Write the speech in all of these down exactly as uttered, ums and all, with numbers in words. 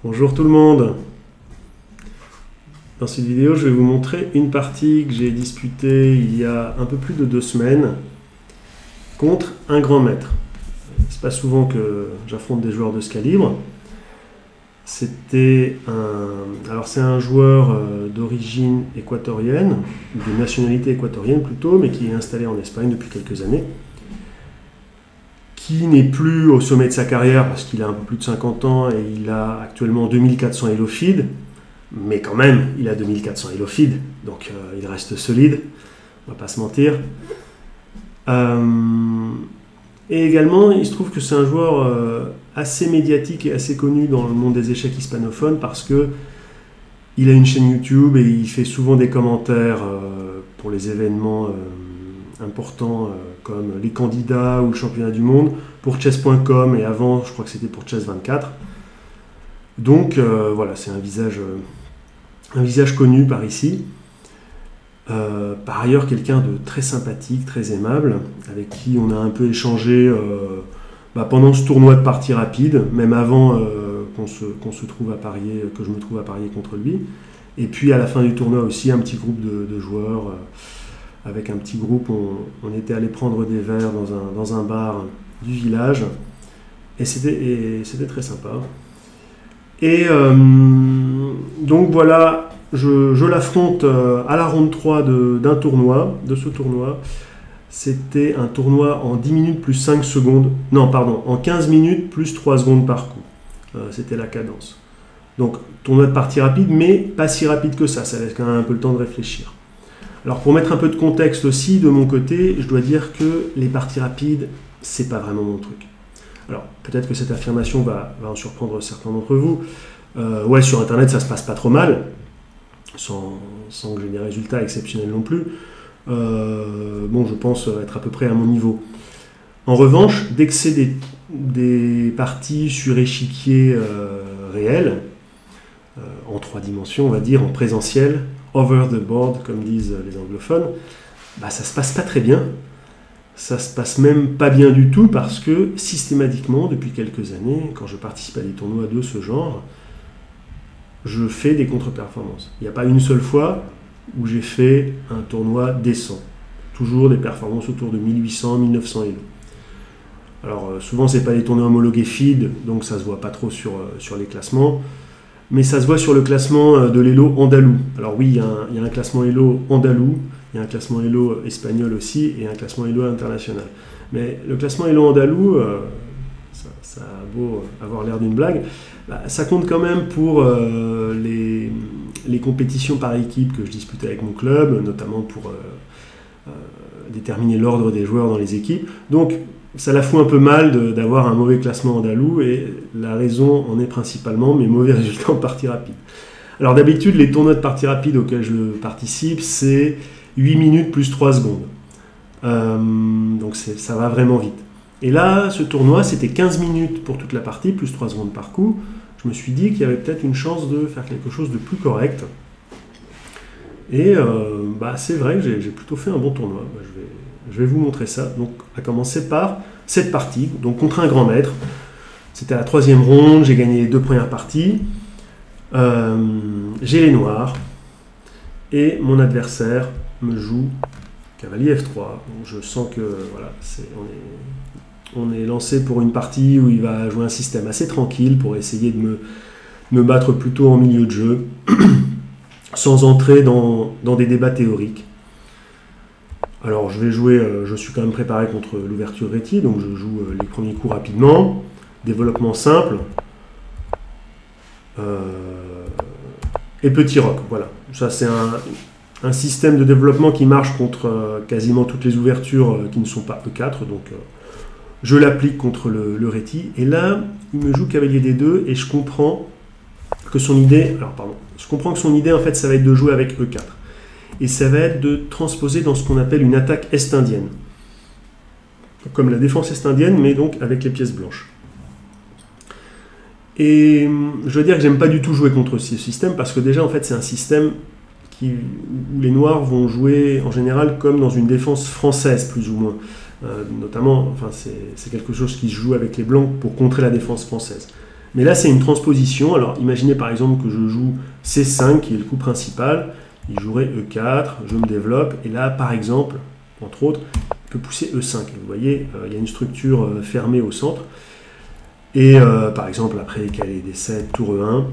Bonjour tout le monde. Dans cette vidéo, je vais vous montrer une partie que j'ai disputée il y a un peu plus de deux semaines contre un grand maître. C'est pas souvent que j'affronte des joueurs de ce calibre. C'était un... Alors c'est un joueur euh, d'origine équatorienne, de nationalité équatorienne plutôt, mais qui est installé en Espagne depuis quelques années, qui n'est plus au sommet de sa carrière parce qu'il a un peu plus de cinquante ans et il a actuellement deux mille quatre cents Elo feed, mais quand même il a deux mille quatre cents Elo feed, donc euh, il reste solide, on va pas se mentir. Euh, et également il se trouve que c'est un joueur euh, assez médiatique et assez connu dans le monde des échecs hispanophones parce que il a une chaîne YouTube et il fait souvent des commentaires euh, pour les événements euh, importants euh, comme les candidats ou le championnat du monde pour chess point com et avant je crois que c'était pour chess vingt-quatre. Donc euh, voilà, c'est un visage, euh, un visage connu par ici. Euh, par ailleurs quelqu'un de très sympathique, très aimable, avec qui on a un peu échangé euh, bah, pendant ce tournoi de partie rapide, même avant euh, qu'on se, qu'on se trouve à parier, que je me trouve à parier contre lui. Et puis à la fin du tournoi aussi, un petit groupe de, de joueurs. Euh, Avec un petit groupe, on, on était allé prendre des verres dans un, dans un bar du village. Et c'était très sympa. Et euh, donc voilà, je, je l'affronte à la ronde trois d'un tournoi, de ce tournoi. C'était un tournoi en dix minutes plus cinq secondes. Non, pardon, en quinze minutes plus trois secondes par coup. Euh, c'était la cadence. Donc, tournoi de partie rapide, mais pas si rapide que ça. Ça laisse quand même un peu le temps de réfléchir. Alors pour mettre un peu de contexte aussi, de mon côté, je dois dire que les parties rapides, c'est pas vraiment mon truc. Alors peut-être que cette affirmation va, va en surprendre certains d'entre vous. Euh, ouais, sur Internet, ça se passe pas trop mal, sans, sans que j'ai des résultats exceptionnels non plus. Euh, bon, je pense être à peu près à mon niveau. En revanche, dès que c'est des, des parties sur échiquier euh, réel, euh, en trois dimensions, on va dire, en présentiel, over the board, comme disent les anglophones, bah ça se passe pas très bien. Ça se passe même pas bien du tout parce que systématiquement, depuis quelques années, quand je participe à des tournois de ce genre, je fais des contre-performances. Il n'y a pas une seule fois où j'ai fait un tournoi décent. Toujours des performances autour de mille huit cents, mille neuf cents Elo. Alors souvent, c'est pas des tournois homologués feed, donc ça se voit pas trop sur, sur les classements. Mais ça se voit sur le classement de l'Elo andalou. Alors oui, il y, a un, il y a un classement Elo andalou, il y a un classement Elo espagnol aussi, et un classement Elo international. Mais le classement Elo andalou, euh, ça, ça a beau avoir l'air d'une blague, bah, ça compte quand même pour euh, les, les compétitions par équipe que je dispute avec mon club, notamment pour euh, euh, déterminer l'ordre des joueurs dans les équipes. Donc, ça la fout un peu mal d'avoir un mauvais classement andalou et la raison en est principalement mes mauvais résultats en partie rapide. Alors d'habitude, les tournois de partie rapide auxquels je participe, c'est huit minutes plus trois secondes. Euh, donc ça va vraiment vite. Et là, ce tournoi, c'était quinze minutes pour toute la partie, plus trois secondes par coup. Je me suis dit qu'il y avait peut-être une chance de faire quelque chose de plus correct. Et euh, bah, c'est vrai que j'ai plutôt fait un bon tournoi. Bah, je vais, je vais vous montrer ça. Donc, à commencer par cette partie, donc contre un grand maître. C'était la troisième ronde, j'ai gagné les deux premières parties. Euh, j'ai les noirs. Et mon adversaire me joue cavalier F trois. Donc, je sens que voilà, c'est, on, est, on est lancé pour une partie où il va jouer un système assez tranquille pour essayer de me, me battre plutôt en milieu de jeu. Sans entrer dans, dans des débats théoriques. Alors je vais jouer, euh, je suis quand même préparé contre l'ouverture Réti, donc je joue euh, les premiers coups rapidement, développement simple, euh, et petit roc, voilà. Ça c'est un, un système de développement qui marche contre euh, quasiment toutes les ouvertures euh, qui ne sont pas E quatre, donc euh, je l'applique contre le, le Réti, et là il me joue cavalier D deux, et je comprends que son idée, alors pardon, je comprends que son idée en fait ça va être de jouer avec E quatre et ça va être de transposer dans ce qu'on appelle une attaque est-indienne, comme la défense est-indienne mais donc avec les pièces blanches. Et je veux dire que j'aime pas du tout jouer contre ce système parce que déjà en fait c'est un système qui, où les noirs vont jouer en général comme dans une défense française plus ou moins, euh, notamment, enfin c'est quelque chose qui se joue avec les blancs pour contrer la défense française. Mais là, c'est une transposition. Alors, imaginez par exemple que je joue C cinq, qui est le coup principal. Il jouerait E quatre, je me développe. Et là, par exemple, entre autres, il peut pousser E cinq. Vous voyez, euh, il y a une structure euh, fermée au centre. Et euh, par exemple, après caler D sept, tour E un,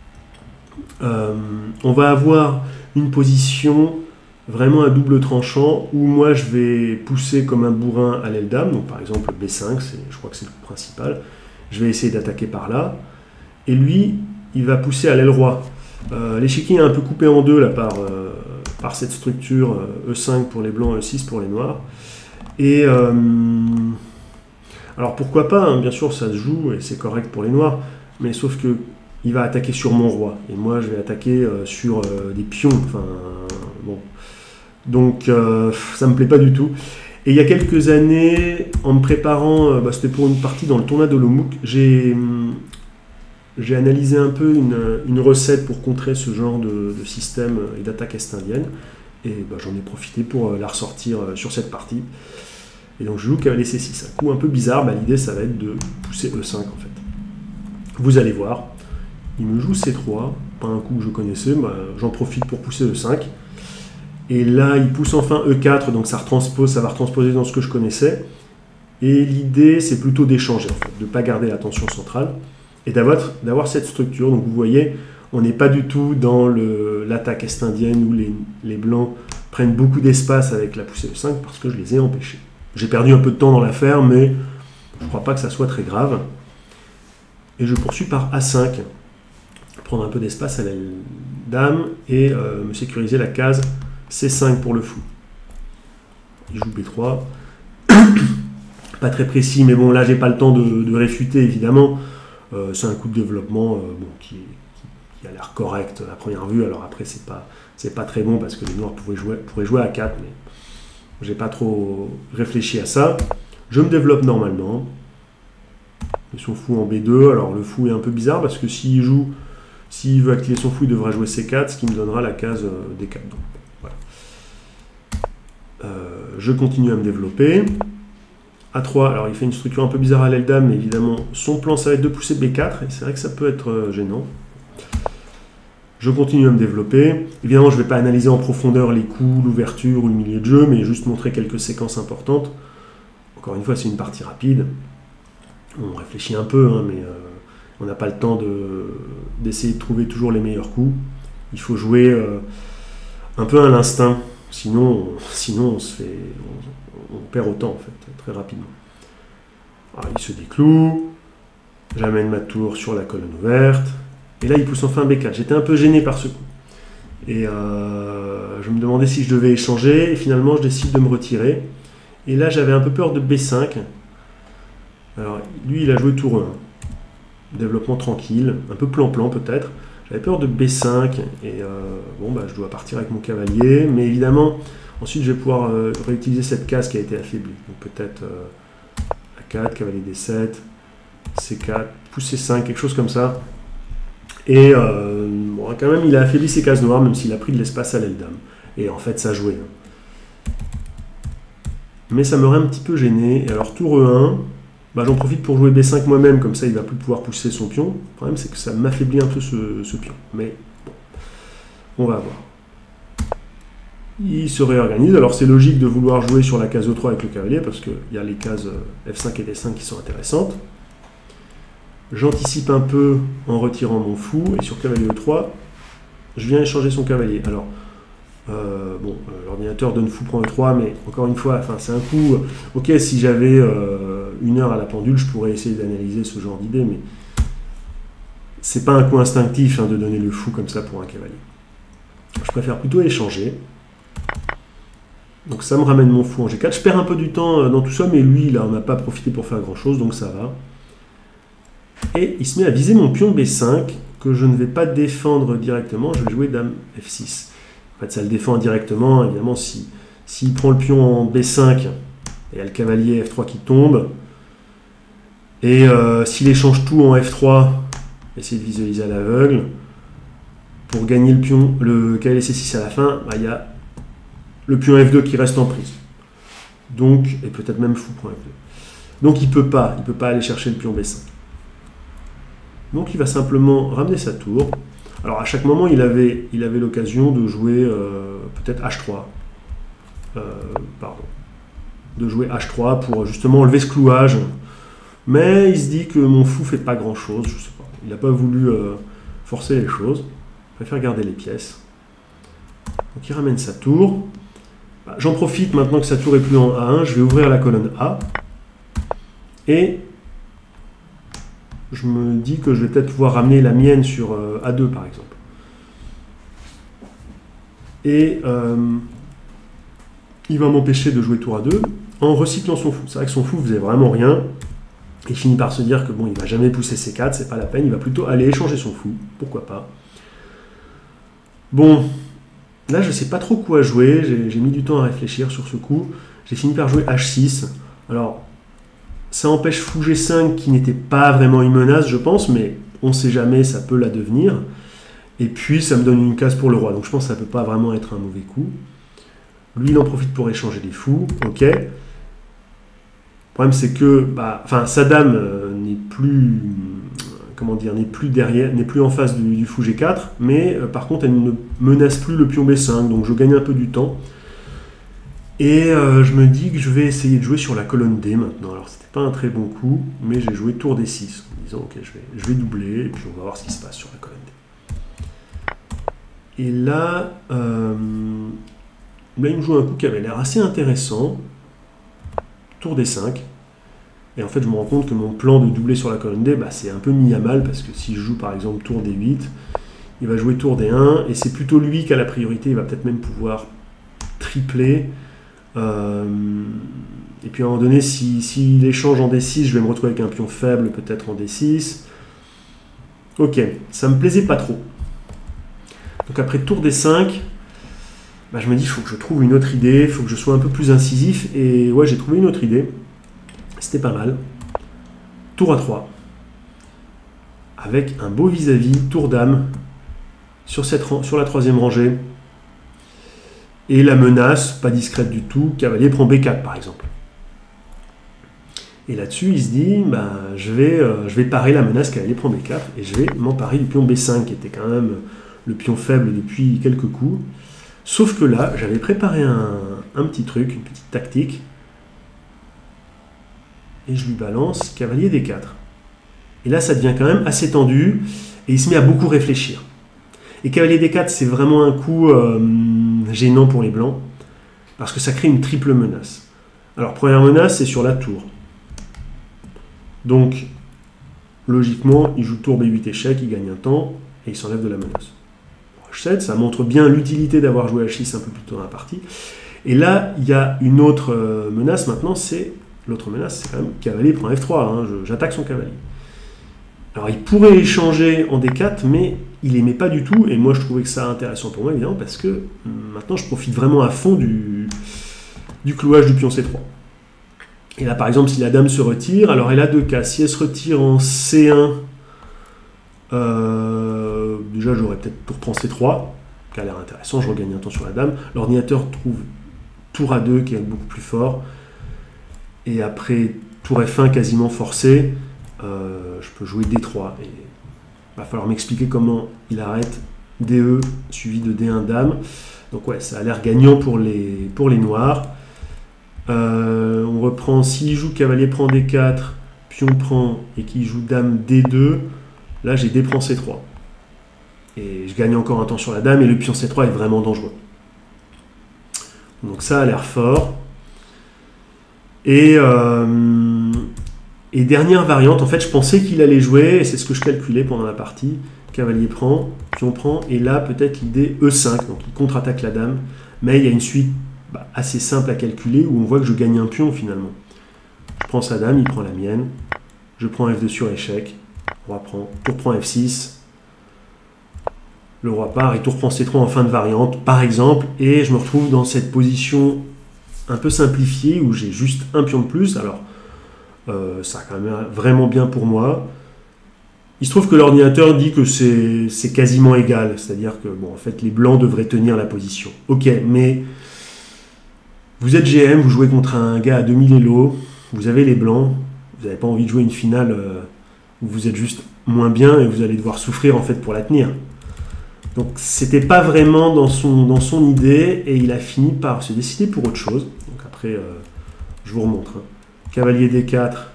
euh, on va avoir une position vraiment à double tranchant où moi je vais pousser comme un bourrin à l'aile dame. Donc par exemple B cinq, je crois que c'est le coup principal. Je vais essayer d'attaquer par là. Et lui, il va pousser à l'aile roi. Euh, L'échiquier est un peu coupé en deux là, par, euh, par cette structure euh, E cinq pour les blancs, E six pour les noirs. Et euh, alors pourquoi pas, hein, bien sûr ça se joue et c'est correct pour les noirs, mais sauf que il va attaquer sur mon roi. Et moi je vais attaquer euh, sur euh, des pions. Enfin, bon. Donc euh, ça me plaît pas du tout. Et il y a quelques années, en me préparant, euh, bah, c'était pour une partie dans le tournoi d'Olomouc, j'ai j'ai analysé un peu une, une recette pour contrer ce genre de, de système et d'attaque est-indienne. Et bah, j'en ai profité pour euh, la ressortir euh, sur cette partie. Et donc je joue cavalier C six. Un coup un peu bizarre, bah, l'idée ça va être de pousser E cinq en fait. Vous allez voir, il me joue C trois, pas un coup que je connaissais, bah, j'en profite pour pousser E cinq. Et là, il pousse enfin E quatre, donc ça, retranspose, ça va retransposer dans ce que je connaissais. Et l'idée, c'est plutôt d'échanger, en fait, de ne pas garder la tension centrale, et d'avoir cette structure. Donc vous voyez, on n'est pas du tout dans l'attaque est-indienne où les, les blancs prennent beaucoup d'espace avec la poussée E cinq, parce que je les ai empêchés. J'ai perdu un peu de temps dans l'affaire, mais je ne crois pas que ça soit très grave. Et je poursuis par A cinq, prendre un peu d'espace à la dame, et euh, me sécuriser la case C cinq pour le fou. Il joue B trois. Pas très précis, mais bon, là, j'ai pas le temps de, de réfuter, évidemment. Euh, c'est un coup de développement euh, bon, qui, qui, qui a l'air correct à première vue. Alors après, c'est pas, c'est pas très bon parce que les noirs pourraient jouer, pourraient jouer à quatre, mais j'ai pas trop réfléchi à ça. Je me développe normalement. Et son fou en B deux. Alors le fou est un peu bizarre parce que s'il joue, s'il veut activer son fou, il devra jouer C quatre, ce qui me donnera la case D quatre. Donc, voilà. Euh, je continue à me développer. A trois, alors il fait une structure un peu bizarre à l'aile dame, mais évidemment, son plan, ça va être de pousser B quatre, et c'est vrai que ça peut être gênant. Je continue à me développer. Évidemment, je ne vais pas analyser en profondeur les coups, l'ouverture ou le milieu de jeu, mais juste montrer quelques séquences importantes. Encore une fois, c'est une partie rapide. On réfléchit un peu, hein, mais euh, on n'a pas le temps d'essayer de, de trouver toujours les meilleurs coups. Il faut jouer euh, un peu à l'instinct, sinon, sinon on, se fait, on, on perd autant, en fait, très rapidement. Alors, il se décloue. J'amène ma tour sur la colonne ouverte. Et là, il pousse enfin B quatre. J'étais un peu gêné par ce coup. Et euh, je me demandais si je devais échanger. Et finalement, je décide de me retirer. Et là, j'avais un peu peur de B cinq. Alors, lui, il a joué tour un. Développement tranquille. Un peu plan-plan, peut-être. J'avais peur de B cinq. Et euh, bon, bah, je dois partir avec mon cavalier. Mais évidemment, ensuite, je vais pouvoir euh, réutiliser cette case qui a été affaiblie. Donc, peut-être euh, A quatre, cavalier D sept, C quatre, pouce C cinq, quelque chose comme ça. Et euh, bon, quand même, il a affaibli ses cases noires, même s'il a pris de l'espace à l'aile dame. Et en fait, ça jouait. Mais ça m'aurait un petit peu gêné. Et alors, tour E un, bah, j'en profite pour jouer B cinq moi-même, comme ça, il ne va plus pouvoir pousser son pion. Le problème, c'est que ça m'affaiblit un peu ce, ce pion. Mais bon, on va voir. Il se réorganise. Alors, c'est logique de vouloir jouer sur la case E trois avec le cavalier, parce qu'il y a les cases F cinq et D cinq qui sont intéressantes. J'anticipe un peu en retirant mon fou, et sur cavalier E trois, je viens échanger son cavalier. Alors, euh, bon, euh, l'ordinateur donne fou prend E trois, mais encore une fois, c'est un coup... Ok, si j'avais euh, une heure à la pendule, je pourrais essayer d'analyser ce genre d'idée, mais c'est pas un coup instinctif hein, de donner le fou comme ça pour un cavalier. Je préfère plutôt échanger. Donc ça me ramène mon fou en G quatre. Je perds un peu du temps dans tout ça, mais lui, là, on n'a pas profité pour faire grand-chose, donc ça va. Et il se met à viser mon pion B cinq, que je ne vais pas défendre directement, je vais jouer dame F six. En fait, ça le défend indirectement, évidemment, si, s'il prend le pion en B cinq, et il y a le cavalier F trois qui tombe, et euh, s'il échange tout en F trois, essayer de visualiser à l'aveugle, pour gagner le pion, le cavalier C six à la fin, bah, il y a le pion F deux qui reste en prise. Donc, et peut-être même fou pour F deux. Donc il ne peut pas, il peut pas aller chercher le pion B cinq. Donc il va simplement ramener sa tour. Alors à chaque moment, il avait, il avait l'occasion de jouer euh, peut-être H trois. Euh, pardon. De jouer H trois pour justement enlever ce clouage. Mais il se dit que mon fou fait pas grand chose, je sais pas. Il n'a pas voulu euh, forcer les choses. Il préfère garder les pièces. Donc il ramène sa tour. Bah, j'en profite maintenant que sa tour est plus en A un. Je vais ouvrir la colonne A. Et je me dis que je vais peut-être pouvoir ramener la mienne sur euh, A deux par exemple. Et euh, il va m'empêcher de jouer tour A deux en recyclant son fou. C'est vrai que son fou faisait vraiment rien. Il finit par se dire que bon, il ne va jamais pousser C quatre, c'est pas la peine, il va plutôt aller échanger son fou, pourquoi pas. Bon, là je sais pas trop quoi jouer, j'ai mis du temps à réfléchir sur ce coup. J'ai fini par jouer H six. Alors, ça empêche fou G cinq qui n'était pas vraiment une menace, je pense, mais on sait jamais, ça peut la devenir. Et puis ça me donne une case pour le roi, donc je pense que ça peut pas vraiment être un mauvais coup. Lui, il en profite pour échanger des fous, ok. Le problème, c'est que bah, enfin, sa dame euh, n'est plus, comment dire, n'est plus derrière, n'est plus en face du, du fou G quatre, mais euh, par contre, elle ne menace plus le pion B cinq, donc je gagne un peu du temps. Et euh, je me dis que je vais essayer de jouer sur la colonne D maintenant. Alors, c'était pas un très bon coup, mais j'ai joué tour D six, en disant, ok, je vais, je vais doubler, et puis on va voir ce qui se passe sur la colonne D. Et là, euh, là, il me joue un coup qui avait l'air assez intéressant. Tour D cinq. Et en fait, je me rends compte que mon plan de doubler sur la colonne D, bah, c'est un peu mis à mal, parce que si je joue par exemple tour D huit, il va jouer tour D un, et c'est plutôt lui qui a la priorité, il va peut-être même pouvoir tripler. Euh, et puis à un moment donné, s'il si, si échange en D six, je vais me retrouver avec un pion faible, peut-être en D six. Ok, ça me plaisait pas trop. Donc après tour D cinq, bah, je me dis, il faut que je trouve une autre idée, il faut que je sois un peu plus incisif. Et ouais, j'ai trouvé une autre idée. C'était pas mal. Tour A trois. Avec un beau vis-à-vis, tour dame, sur, cette, sur la troisième rangée. Et la menace, pas discrète du tout, cavalier prend B quatre par exemple. Et là-dessus, il se dit, bah, je, vais, euh, je vais parer la menace cavalier prend B quatre, et je vais m'emparer du pion B cinq, qui était quand même le pion faible depuis quelques coups. Sauf que là, j'avais préparé un, un petit truc, une petite tactique, et je lui balance cavalier D quatre. Et là, ça devient quand même assez tendu, et il se met à beaucoup réfléchir. Et cavalier D quatre, c'est vraiment un coup euh, gênant pour les blancs, parce que ça crée une triple menace. Alors, première menace, c'est sur la tour. Donc, logiquement, il joue tour B huit échec, il gagne un temps, et il s'enlève de la menace. H sept, ça montre bien l'utilité d'avoir joué H six un peu plus tôt dans la partie. Et là, il y a une autre euh, menace maintenant, c'est... L'autre menace, c'est quand même cavalier prend F trois, hein, j'attaque son cavalier. Alors, il pourrait échanger en D quatre, mais il n'aimait pas du tout, et moi, je trouvais que ça intéressant pour moi, évidemment, parce que maintenant, je profite vraiment à fond du, du clouage du pion C trois. Et là, par exemple, si la dame se retire, alors elle a deux cas. Si elle se retire en C un, euh, déjà, j'aurais peut-être tour prend C trois, qui a l'air intéressant, je regagne un temps sur la dame. L'ordinateur trouve tour A deux, qui est beaucoup plus fort, et après tour F un quasiment forcé, euh, je peux jouer D trois. Et il va falloir m'expliquer comment il arrête D E suivi de D un dame. Donc ouais, ça a l'air gagnant pour les, pour les noirs. Euh, on reprend, s'il joue cavalier prend D quatre, pion prend, et qu'il joue dame D deux, là j'ai D prend C trois. Et je gagne encore un temps sur la dame, et le pion C trois est vraiment dangereux. Donc ça a l'air fort. Et, euh, et dernière variante, en fait, je pensais qu'il allait jouer, et c'est ce que je calculais pendant la partie. Cavalier prend, pion prend, et là, peut-être l'idée E cinq, donc il contre-attaque la dame, mais il y a une suite bah, assez simple à calculer, où on voit que je gagne un pion, finalement. Je prends sa dame, il prend la mienne, je prends F deux sur échec, roi prend, tour prend F six, le roi part, et tour prend C trois en fin de variante, par exemple, et je me retrouve dans cette position un peu simplifié, où j'ai juste un pion de plus. Alors, euh, ça a quand même vraiment bien pour moi. Il se trouve que l'ordinateur dit que c'est quasiment égal, c'est-à-dire que, bon, en fait, les blancs devraient tenir la position. Ok, mais vous êtes G M, vous jouez contre un gars à deux mille élo, vous avez les blancs, vous n'avez pas envie de jouer une finale euh, où vous êtes juste moins bien et vous allez devoir souffrir en fait pour la tenir. Donc c'était pas vraiment dans son, dans son idée et il a fini par se décider pour autre chose. Donc après, euh, je vous remontre. Hein. Cavalier D quatre,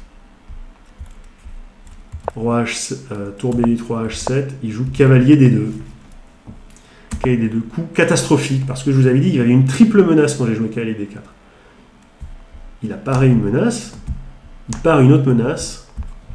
Roi H, euh, Tour B huit, Roi H sept, il joue Cavalier D deux. Cavalier D deux, coup catastrophique, parce que je vous avais dit il y avait une triple menace quand j'ai joué Cavalier D quatre. Il a paré une menace, il part une autre menace,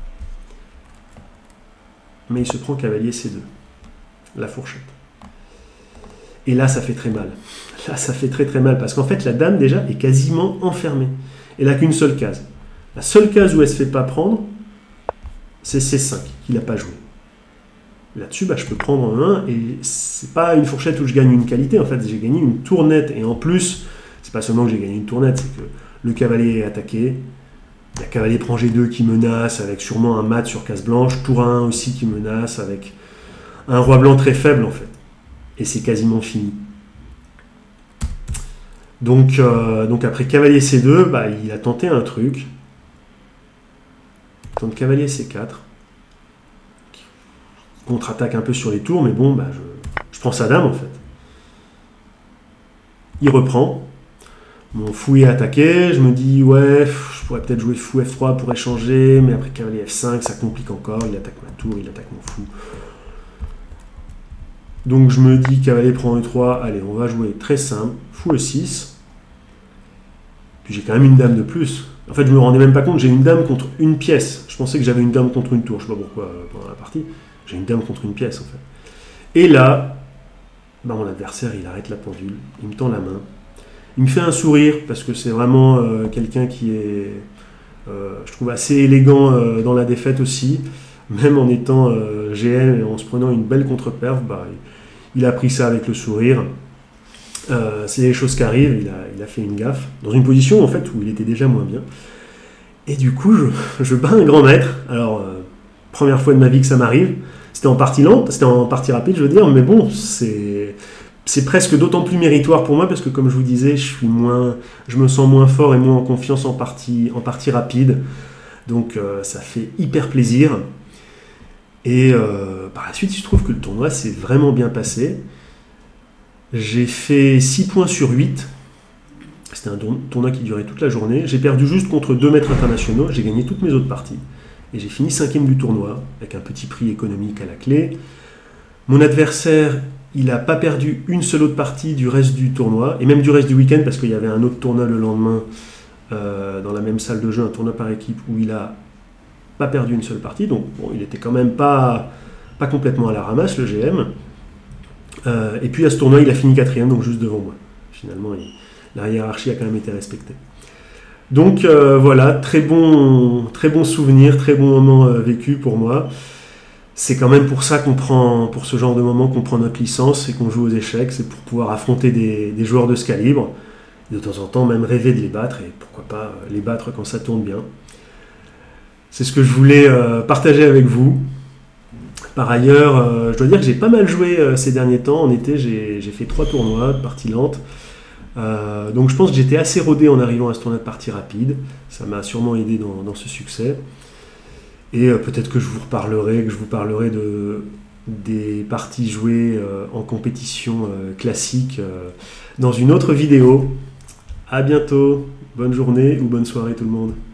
mais il se prend Cavalier C deux. La fourchette. Et là, ça fait très mal. Là, ça fait très très mal, parce qu'en fait, la dame, déjà, est quasiment enfermée. Elle n'a qu'une seule case. La seule case où elle ne se fait pas prendre, c'est C cinq, qu'il n'a pas joué. Là-dessus, bah, je peux prendre un, et c'est pas une fourchette où je gagne une qualité, en fait, j'ai gagné une tournette. Et en plus, c'est pas seulement que j'ai gagné une tournette, c'est que le cavalier est attaqué, il y a cavalier prend G deux qui menace, avec sûrement un mat sur case blanche, tour un aussi qui menace, avec un roi blanc très faible en fait. Et c'est quasiment fini. Donc, euh, donc après cavalier C deux, bah, il a tenté un truc. Il tente cavalier C quatre. Contre-attaque un peu sur les tours, mais bon, bah, je, je prends sa dame en fait. Il reprend. Mon fou est attaqué. Je me dis, ouais, je pourrais peut-être jouer fou F trois pour échanger, mais après cavalier F cinq, ça complique encore. Il attaque ma tour, il attaque mon fou. Donc je me dis, cavalier prend E trois, allez, on va jouer très simple, fou E six. Puis j'ai quand même une dame de plus. En fait, je me rendais même pas compte, j'ai une dame contre une pièce. Je pensais que j'avais une dame contre une tour, je sais pas pourquoi euh, pendant la partie. J'ai une dame contre une pièce en fait. Et là, bah, mon adversaire, il arrête la pendule, il me tend la main. Il me fait un sourire, parce que c'est vraiment euh, quelqu'un qui est, euh, je trouve, assez élégant euh, dans la défaite aussi. Même en étant euh, G M et en se prenant une belle contre-perf, bah, il, il a pris ça avec le sourire. Euh, c'est des choses qui arrivent, il a, il a fait une gaffe, dans une position en fait où il était déjà moins bien. Et du coup, je, je bats un grand maître. Alors, euh, première fois de ma vie que ça m'arrive. C'était en partie lente, c'était en partie rapide, je veux dire, mais bon, c'est, c'est presque d'autant plus méritoire pour moi parce que, comme je vous disais, je suis moins, je me sens moins fort et moins en confiance en partie, en partie rapide. Donc, euh, ça fait hyper plaisir. Et euh, par la suite, il se trouve que le tournoi s'est vraiment bien passé. J'ai fait six points sur huit. C'était un tournoi qui durait toute la journée. J'ai perdu juste contre deux maîtres internationaux. J'ai gagné toutes mes autres parties. Et j'ai fini cinquième du tournoi, avec un petit prix économique à la clé. Mon adversaire, il n'a pas perdu une seule autre partie du reste du tournoi, et même du reste du week-end, parce qu'il y avait un autre tournoi le lendemain, euh, dans la même salle de jeu, un tournoi par équipe, où il a pas perdu une seule partie, donc bon, il était quand même pas, pas complètement à la ramasse, le G M. Euh, et puis à ce tournoi, il a fini quatrième, donc juste devant moi. Finalement, il, la hiérarchie a quand même été respectée. Donc euh, voilà, très bon, très bon souvenir, très bon moment euh, vécu pour moi. C'est quand même pour ça qu'on prend, pour ce genre de moment qu'on prend notre licence et qu'on joue aux échecs, c'est pour pouvoir affronter des, des joueurs de ce calibre, et de temps en temps même rêver de les battre, et pourquoi pas les battre quand ça tourne bien. C'est ce que je voulais euh, partager avec vous. Par ailleurs, euh, je dois dire que j'ai pas mal joué euh, ces derniers temps. En été, j'ai, j'ai fait trois tournois de parties lentes. Euh, donc je pense que j'étais assez rodé en arrivant à ce tournoi de partie rapide. Ça m'a sûrement aidé dans, dans ce succès. Et euh, peut-être que je vous reparlerai, que je vous parlerai de, des parties jouées euh, en compétition euh, classique euh, dans une autre vidéo. À bientôt, bonne journée ou bonne soirée tout le monde.